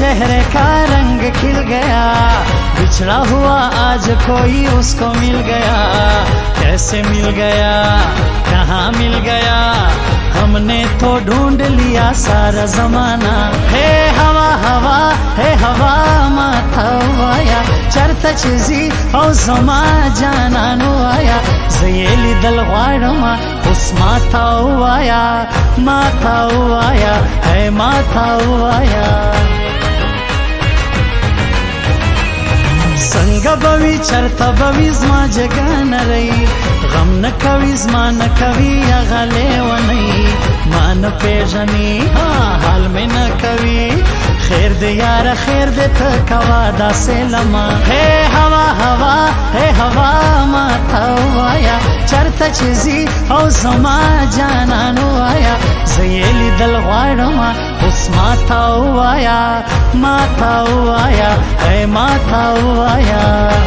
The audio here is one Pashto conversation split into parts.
चेहरे का रंग खिल गया, बिछड़ा हुआ आज कोई उसको मिल गया। कैसे मिल गया, कहाँ मिल गया, हमने तो ढूंढ लिया सारा जमाना। हे हवा हवा हे हवा माथा वाया, चरता चिजी औ जमा जाना नुआया। जयेली दल वाड़मा उस माथा वाया, माथा वाया है माथा वाया। संग बवी चरता बवी जमा जगा न रही, गम न कवी जमा न कवी अगले वनई। मान पेजनी हाल में न कवी, खैर दे यार खैर दे थकवादा से लमा। हे हवा हवा हे हवा माथा वाया, चरता चिजी औ जमा जाना नुआया। जयेली दल वाड़मा उस माथा वाया, माथा वाया है माथा वाया।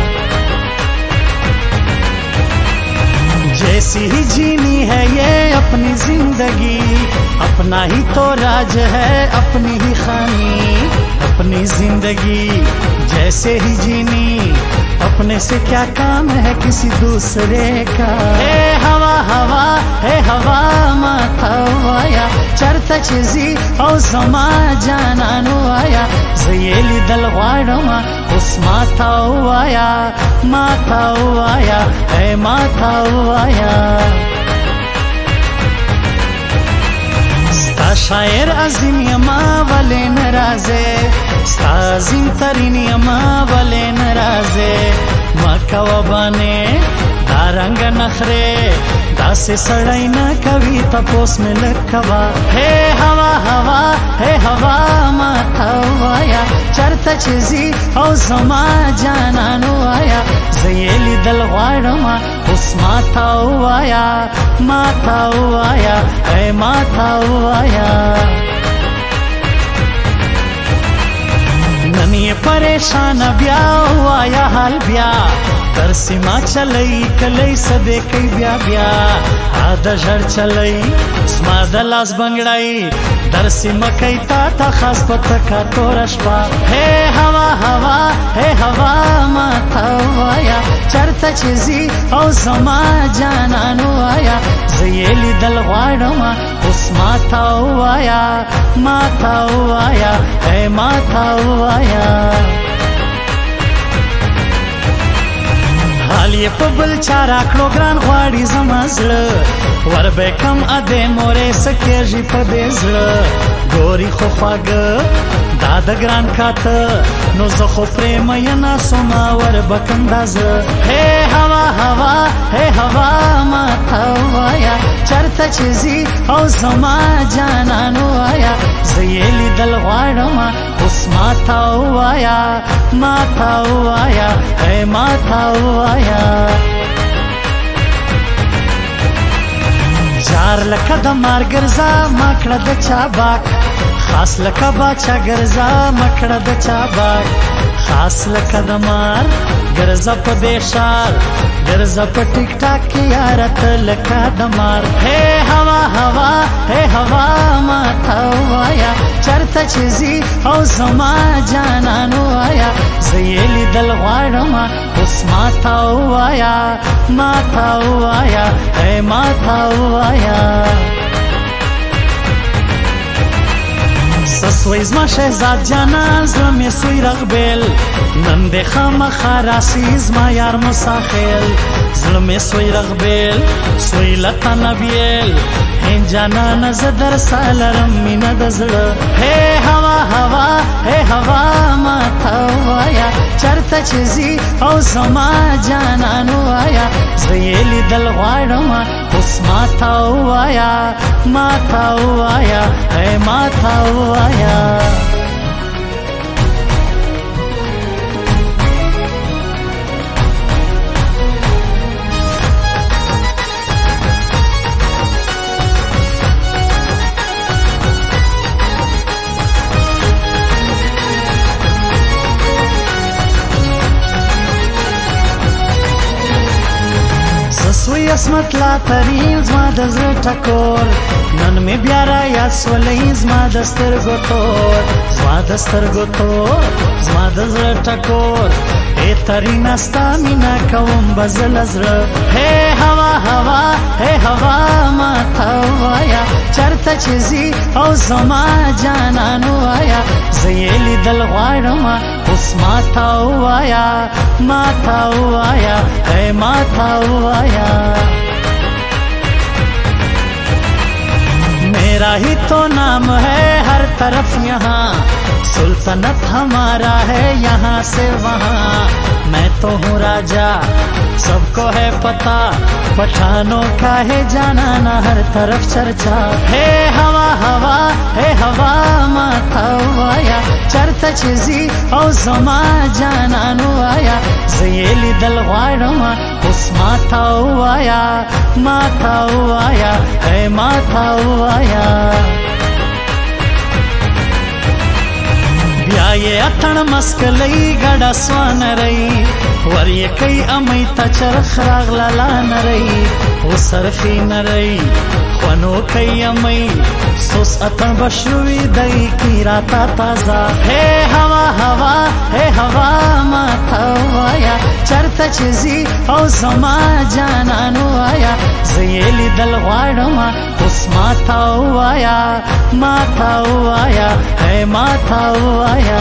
जैसी ही जीनी है ये अपनी जिंदगी, अपना ही तो राज है अपनी ही खानी। अपनी जिंदगी जैसे ही जीनी, अपने से क्या काम है किसी दूसरे का। हे हवा हवा हे हवा माथा वाया, चरता चिजी औ जमा जाना नुआया। जयेली दल वाड़मा उस माथा वाया, माथा वाया है माथा वाया। स्ता शायर अजीम यमा वले नराजे, स्ता अजीम तरीन यमा वले नराजे। मक्का वबाने दारंग नखरे, दासे सड़ाई न कभी तपोस में लखवा। हे हवा हवा हे हवा माथा वाया, चरता चिजी औ जमा जाना नुआया। जयेली दल वाड़मा उस माथा वाया, माथा वाया है माथा वाया। ननी परेशान ब्या वाया हाल ब्या, तर सीमा चलई कलई सदे कई ब्या ब्या। आधा जर चलई स्मा दलास बंगड़ाई, दर सीमा कई ताता खास पतका तोरशपा। हे हवा हवा हे हवा माथा वाया, चरता चिजी औ जमा जाना नुआया। जयेली दल वाड़मा उस माथा वाया, माथा वाया है माथा वाया। हाल ये पबल चारा कड़ो ग्रान ख्वाड़ी जमाजल, वर बेकम अदे मोरे सकेजी पदेजल। गोरी खो ख्वाग दादा ग्रान खात, नो जखो प्रेम यना सोमा वर बकंदाज। हे हवा हवा हे हवा माथा वाया, चरता चिजी औ जमा जाना नुआया। जयेली दल वाड़मा उस माथा वाया, माथा वाया है माथा वाया। जार लका दमार गर्जा माकड़ा द चाबाक, खास लका बाचा गर्जा मकड़ा द चाबाक। खास लका दमार गर्जा पदेशार, गर्जा प टिक टाक की यारत लका दमार। हे हवा हवा हे हवा माथा वाया, चरता चिजी औ जमा जाना नुआया। जयेली दल वाड़मा उस माथा वाया, माथा वाया है माथा वाया। ससवई زما شهزاد جانا زړه مې سوی رغبیل، نن د خامخا راسي زما یار مساخیل. زړه مې سوی رغبیل سوی لتا نبیل، هین جانان زه در سالرم مینه د زړه. هی هوا هوا هی هوا ماته وایا، چرته چې ځي او زما جانان وایا. زه یې لیدل غواړم اوس ماته وایا، ماته وایا، هی ماته وایا. سوی عصمت لا ترین زما د زړه ټکور نن مې بیا را یاد سولې زما د سترګو تور زما د سترګو تور زما د زړه ټکور ای ترینا ستا مینا کوم بزل زړه هی هوا هوا هی هوا ما ته وایا چرته چې ځي او زما جانان وایا زه یې لیدل غواړم اوس ما ته وایا ما ته وایا هی ما ته وایا मेरा ही तो नाम है हर तरफ यहाँ सुल्तनत हमारा है यहाँ से वहाँ मैं तो हूँ राजा सबको है पता पठानों का है जाना ना हर तरफ चर्चा हे हवा हवा हे हवा माथा वाया चर्चा चीजी औ जमा जाना नुआया ज़येली दल वारमा उस माथा वाया हे माथा वाया بیا یې اتڼ مسکلۍ ګډه سوانه رہی ور یې کوي امۍ ته چرخ راغله نری و صرفې نری خوانو کوي امۍ سوس اتڼ بشروي دی کی راته تازه هی هوا هوا هی هوا ماته وایا چرته چې ځي او زما جانان وایا زه یې لیدل غواړم اوس ماته وایا هی ماته وایا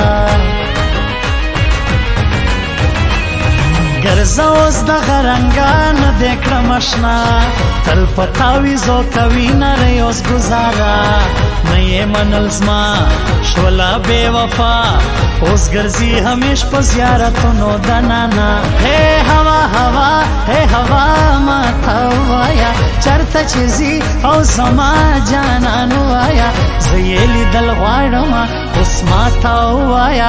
ګرځه اوس دغه رنګان دې کړم اشنا تل په تاویزو کوي نری اوس ګزاره نه یې منل زما شوله بې وفا اوس ګرځي همیش په زیارتونو د نانا هی هوا هوا هی هوا ماته وایا چرته چې ځي او زما جانان وایا زه یې لیدل غواړم اوس ماته وایا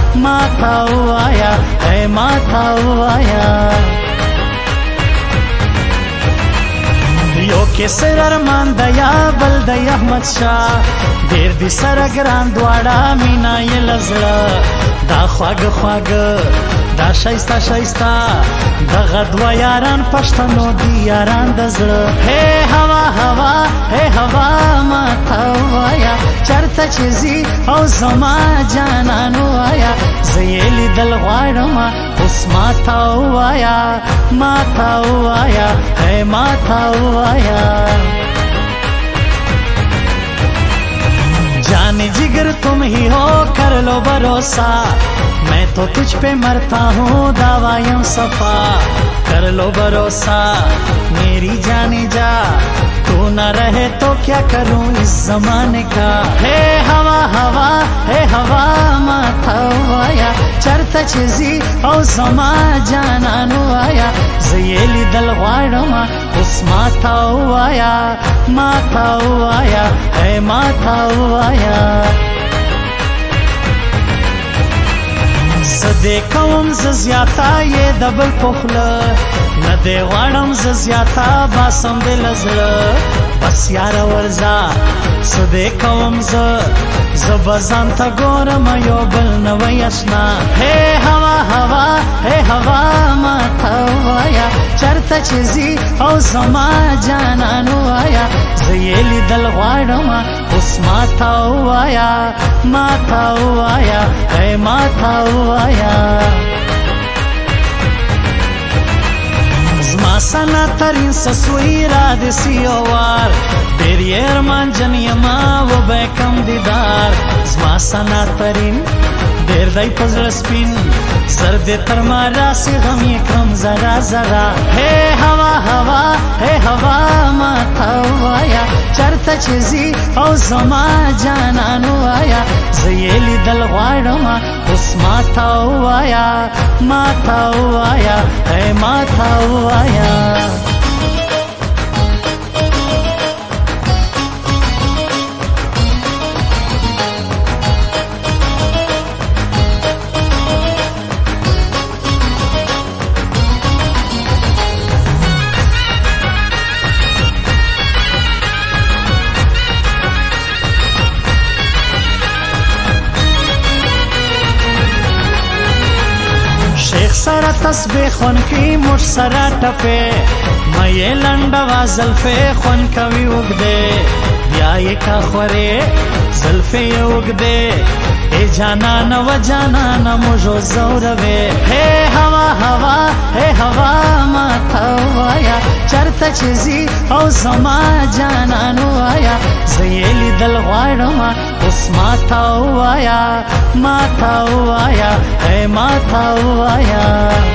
هی ماته وایا یو کې سر ارمان د یا بل د احمد شاه ډېر دي سره ګران دواړه مینا یې لزړه دا خواږه خواږه دا شایسته شایسته دغه دوه یاران پښتنو دي یاران د زړه هی هوا هوا هی هوا ماته وایا چرته چې ځي او زما جانان وایا زه یې لیدل غواړم اوس ماته وایا هی ماته وایا जाने जिगर तुम ही हो कर लो भरोसा मैं तो तुझ पे मरता हूँ दावायों सफा कर लो भरोसा मेरी जाने जा तू न रहे तो क्या करूँ इस जमाने का हे हवा हवा हे हवा माथा वाया चरता चीजी औ जमा जाना वाया ज़येली दल वाड़मा उस माथा वाया हे माथा वाया زده کوم زیاتا یې دبل پخله نه دی غواړم زیاتا باسم دل زړه بس یار ورځه زده کوم زبزان ته ګورم یو بل نوی اشنا هی هوا هوا هی هوا ماته وایا چرته چې ځي او زما جانان وایا زه یې لیدل غواړم اوس ماته وایا هی ماته وایا زما سنا ترین سسوی را د سیوار ډېر یې ارمان جن یما و به کم دیدار زما سنا ترین ډېر دی په زړه سپین سر دې تر ما راسي غم یې کړم ذره ذره هی هوا هوا هی هوا ماته وایا چرته چې ځي او زما جانان وایا زه یې لیدل غواړم اوس ماته وایا هی ماته وایا سره تسبیح خون کی مش سره ټپه مې لنډه زلفې خون کوي وګدې بیا یې کا خورې زلفې وګدې ای جانان و جانان مجھو زوروے ہے ہوا ہوا ہے ہوا ما تھوایا چرتا چیزی او زما جانانو آیا زیلی دل غواړما اوس ما تھوایا اے ما تھوایا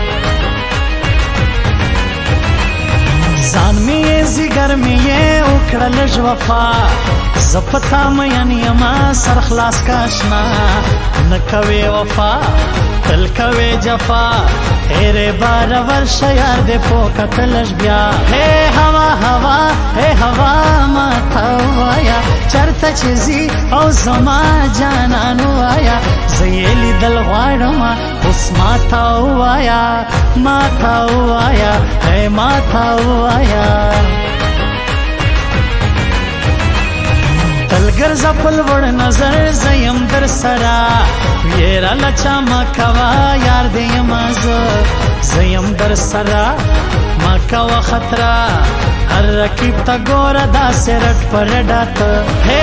ځان مې زیګر مې وکړل ژوفا زپتا مې یما سر خلاص کاشنا نکوي وفا تل کوي جفا هره بار ورش یار دې پوکتلش بیا ہے هوا ما تھوایا چرته چیزی او زما جانانو آیا زیلی دل غواړما اوس ما تھوایا اے ما تھوایا تلګر زپل وړ نظر زیم در سرا ویرا لچا ما کوا یار دې ماز زیم در سرا ما کوا خطرہ هر رکیب تا ګور دا سرټ پر ډات ہے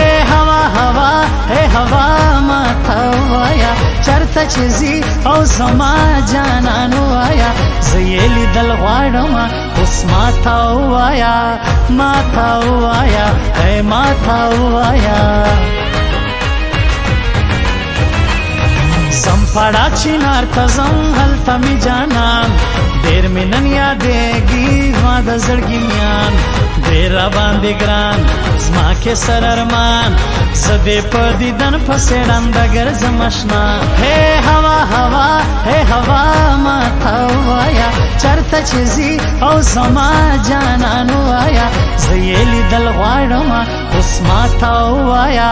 هوا ما تھوایا چرته چیزی او زما جانانو آیا زیلی دل غواړما اوس ما تھوایا اے ما تھوایا زمپاڑا چینار تزم هلتا می جانان دیر می نن یادیگی ما د زړګي میان ډیر باندې ګران زما کې سر ارمان زدې په دیدن پسې ډنډ ګرځم آشنا ہے هوا ما تھوایا چرته چیزی او زما جانانو آیا زیلی دل غواړما اوس ما تھوایا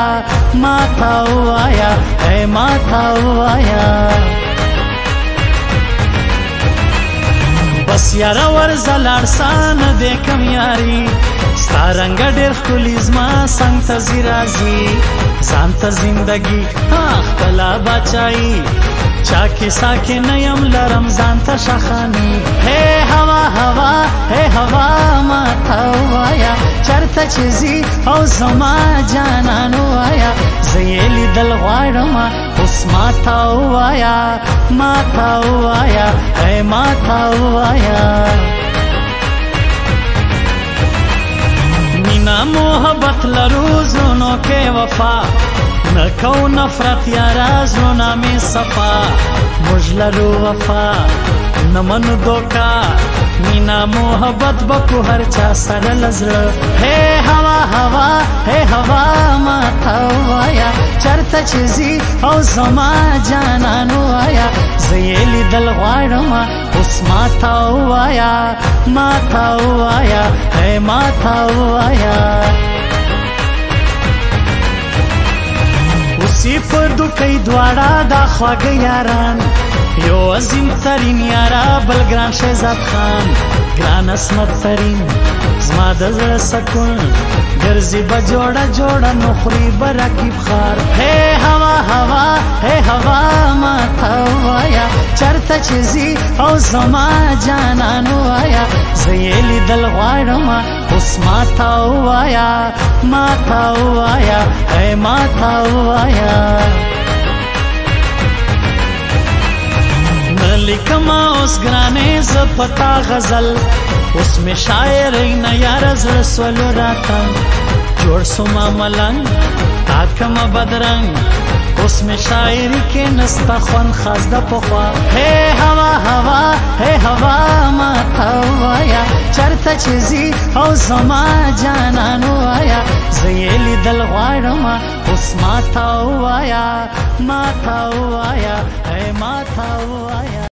اے ما تھوایا بس یارا ورزلار سان دې کم یاري ستارنګ ډېر خپل زما څنګه تزي راځي ځان ته زندگی خپل بچای چا کې ساکه نیم لرم ځان ته شخانی ہے هوا ما تھوایا چرته چیزی او زما جانانو آیا زیلی دل غواړما اوس ما تھوایا اے ما تھوایا مینا محبت لرو زونو کې وفا نکو نفرت یارا زونا میں صفا مجلرو وفا نمن دوکا مینا محبت بکو ہر چا سر لزر ہے هوا ما تھوایا چرته چیزی او زما جانانو آیا زیلی دل غواړما اوس ما تھوایا اے ما تھوایا اوسی په دوکې دواړه دا خواږه یاران یو عظیم ترین یارا بل ګران شهزاد خان ګران اسمت ترین زما د زړه سکون ګرځي به جوړه نخري به رقیب خار ہے هوا ما تھوایا چرته چیزی او زما جانانو آیا زیلی دل غواړما اوس ما تھوایا اے ما تھوایا لیکما اوس ګرانې زپتا غزل اوس می شاعر نه یار زړه سولو راته جوړ سوما ملنګ تاکم بدرنګ اوس می شاعری کې نستا خون خاص د پخوا ہے هوا ما تھوایا چرته چیزی او زما جانانو آیا زیلی دل غواړما اوس ما تھوایا اے ما تھوایا